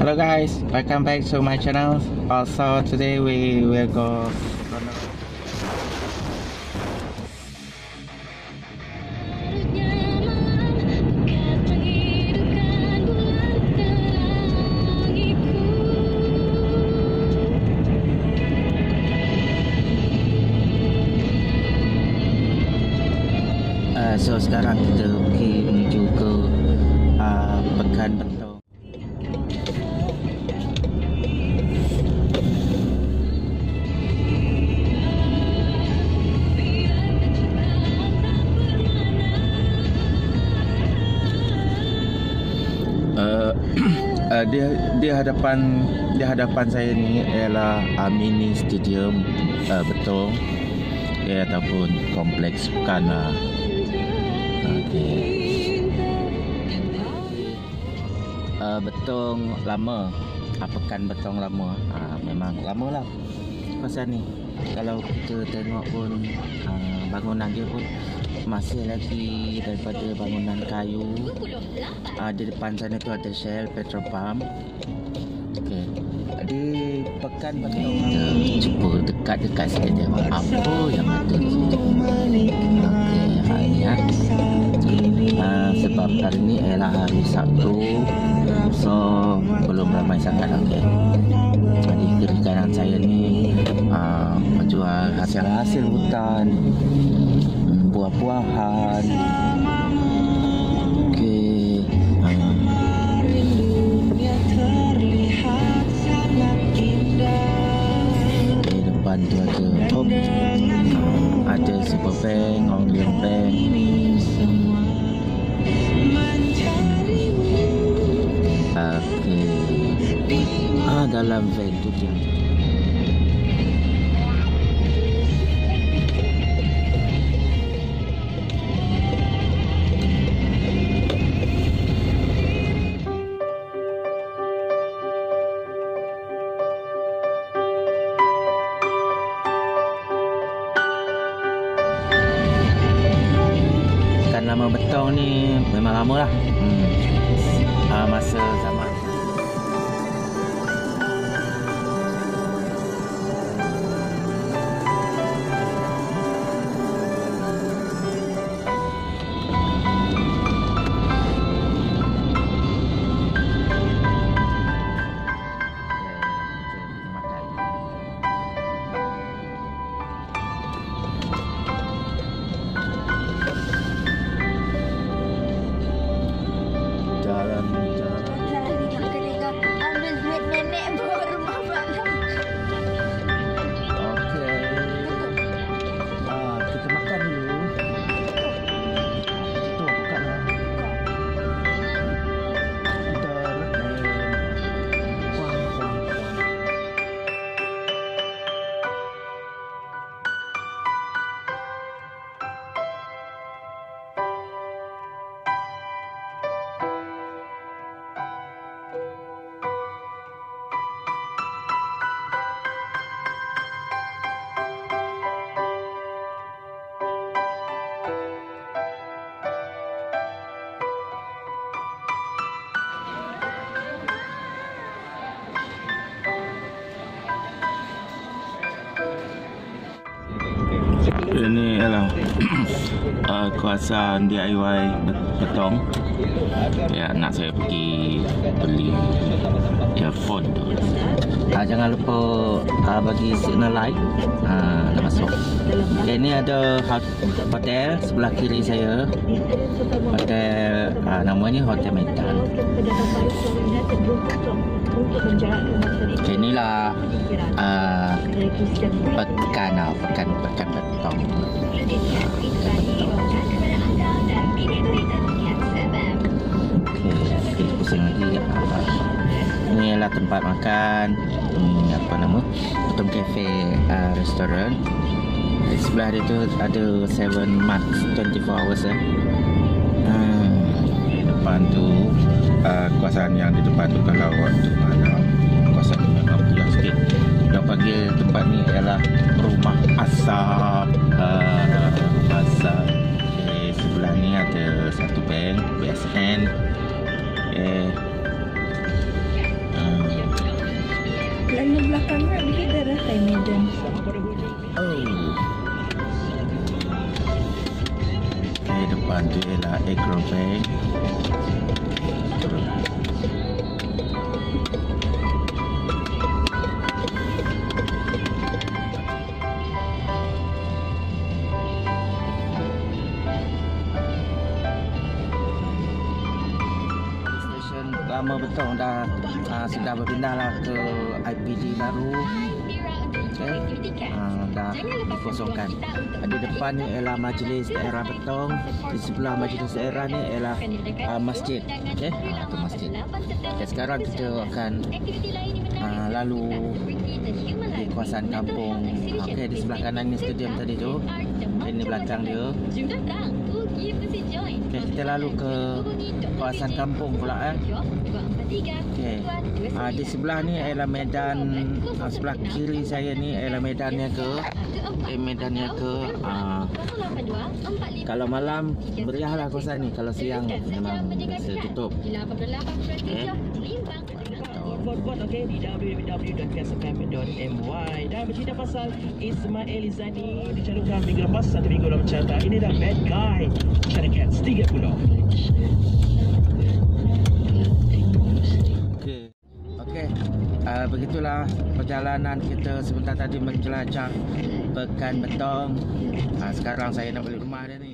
Hello guys, welcome back to my channel. Also today we will go so sekarang kita pergi menuju ke Pekan Betong. Di hadapan saya ni ialah mini stadium Betong, ataupun kompleks Pekan. Betong lama, Pekan Betong lama. Memang lama lah kawasan ni. Kalau kita tengok pun bangunan dia pun masih lagi daripada bangunan kayu. Di depan sana tu ada Shell Petrol Pump. Okey, di Pekan Betong kita cuba dekat-dekat sikit tengok apa yang ada di situ. Okey, ingat sebab hari ni ialah hari Sabtu, so belum ramai sangat. Okey, di kiri kanan saya ni menjual hasil-hasil hutan, buah-buahan. Okey, di depan tu ada Super Bank, Onglion Bank. Dalam van tu dia. Kan nama Betong ni memang lama lah. Masa zaman ini ialah kawasan DIY Betong. Ya, nak saya pergi beli earphone tu. Jangan lupa bagi signal light nak masuk. Ini ada hotel sebelah kiri saya. Hotel namanya Hotel Medan. Inilah Pekan Betong. Okey, pusing lagi. Ini adalah tempat makan. Apa nama? Betong Cafe Restoran. Di sebelah dia tu ada 7 Max 24 hours. Di depan tu kawasan yang di depan tu, kalau waktu malam kawasan ni memang gelap sikit. Dia panggil tempat ni ialah Rumah Asap. Sebelah ni ada satu bank, BSN. Agroveng. Stesen lama betul dah sudah berpindah lah ke IPD baru. Dah dikosongkan. Di depan ni ialah majlis daerah Betong, di sebelah majlis daerah ni ialah masjid. Okey, tu masjid. Okay, sekarang kita akan lalu di kawasan kampung. Okey, di sebelah kanan ni stadium tadi tu. Ini belakang dia. Okey, kita lalu ke kawasan kampung pula Okey. Di sebelah ni ialah medan, sebelah kiri saya ni ialah medannya ke kalau malam meriahlah kawasan ni, kalau siang memang biasa tutup. Okey. Okey, di www.kasafm.my. Dan bercerita pasal Ismail Izani dicalonkan minggu lepas, 1 minggu dah mencatat. Ini dah Bad Guy Syarikat 30. Okey, begitulah perjalanan kita sebentar tadi menjelajah Pekan Betong. Sekarang saya nak balik rumah dia ni.